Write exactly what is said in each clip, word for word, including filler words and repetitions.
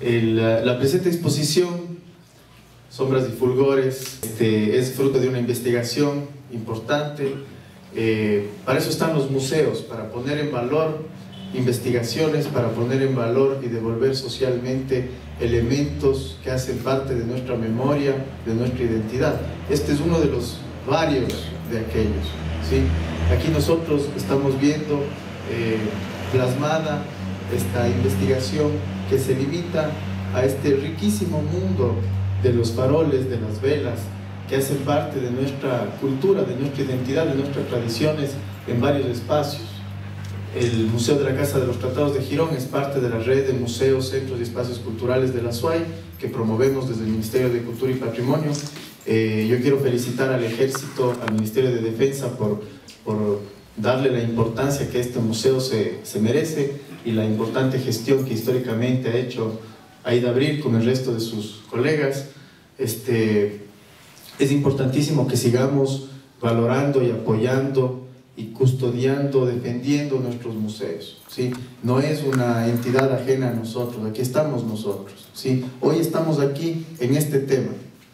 El, la presente exposición, Sombras y Fulgores, este, es fruto de una investigación importante. Eh, para eso están los museos, para poner en valor investigaciones, para poner en valor y devolver socialmente elementos que hacen parte de nuestra memoria, de nuestra identidad. Este es uno de los varios de aquellos, ¿sí? Aquí nosotros estamos viendo eh, plasmada esta investigación que se limita a este riquísimo mundo de los faroles, de las velas, que hacen parte de nuestra cultura, de nuestra identidad, de nuestras tradiciones en varios espacios. El Museo de la Casa de los Tratados de Girón es parte de la red de museos, centros y espacios culturales de la S U A Y que promovemos desde el Ministerio de Cultura y Patrimonio. Eh, yo quiero felicitar al Ejército, al Ministerio de Defensa por, por darle la importancia que este museo se, se merece y la importante gestión que históricamente ha hecho Aida Abril con el resto de sus colegas. Este, es importantísimo que sigamos valorando y apoyando y custodiando, defendiendo nuestros museos, ¿sí? No es una entidad ajena a nosotros, aquí estamos nosotros, ¿sí? Hoy estamos aquí en este tema,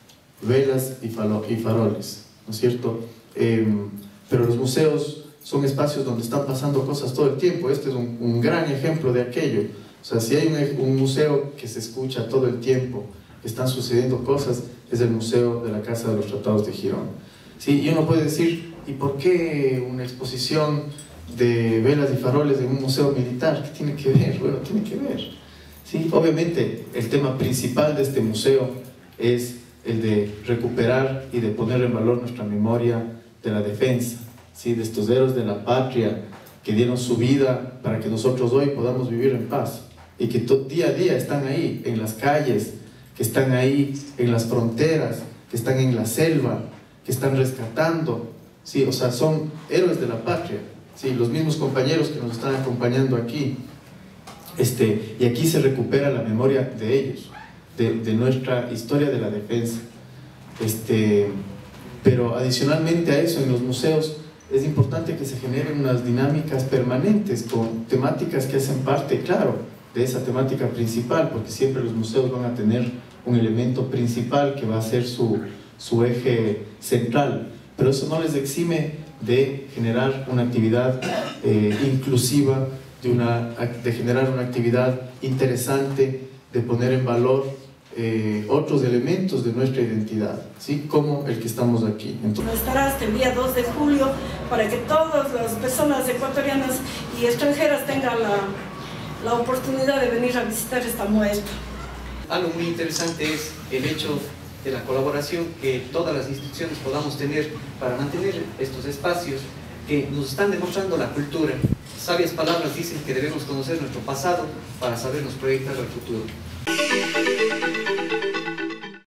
velas y, y faroles, ¿no es cierto? Eh, pero los museos son espacios donde están pasando cosas todo el tiempo. Este es un, un gran ejemplo de aquello. O sea, si hay un, un museo que se escucha todo el tiempo, que están sucediendo cosas, es el Museo de la Casa de los Tratados de Girón, ¿sí? Y uno puede decir, ¿y por qué una exposición de velas y faroles en un museo militar? ¿Qué tiene que ver? Bueno, tiene que ver, ¿sí? Obviamente, el tema principal de este museo es el de recuperar y de poner en valor nuestra memoria de la defensa, ¿sí? De estos héroes de la patria que dieron su vida para que nosotros hoy podamos vivir en paz y que día a día están ahí en las calles, que están ahí en las fronteras, que están en la selva, que están rescatando, ¿sí? O sea, son héroes de la patria, ¿sí? Los mismos compañeros que nos están acompañando aquí, este, y aquí se recupera la memoria de ellos, de, de nuestra historia de la defensa. Este, pero adicionalmente a eso, en los museos es importante que se generen unas dinámicas permanentes con temáticas que hacen parte, claro, de esa temática principal, porque siempre los museos van a tener un elemento principal que va a ser su, su eje central, pero eso no les exime de generar una actividad eh, inclusiva, de, una, de generar una actividad interesante, de poner en valor eh, otros elementos de nuestra identidad, ¿sí? Como el que estamos aquí. Entonces, estará hasta el día dos de julio para que todas las personas ecuatorianas y extranjeras tengan la, la oportunidad de venir a visitar esta muestra. Algo muy interesante es el hecho de la colaboración que todas las instituciones podamos tener para mantener estos espacios que nos están demostrando la cultura. Sabias palabras dicen que debemos conocer nuestro pasado para sabernos proyectar al futuro.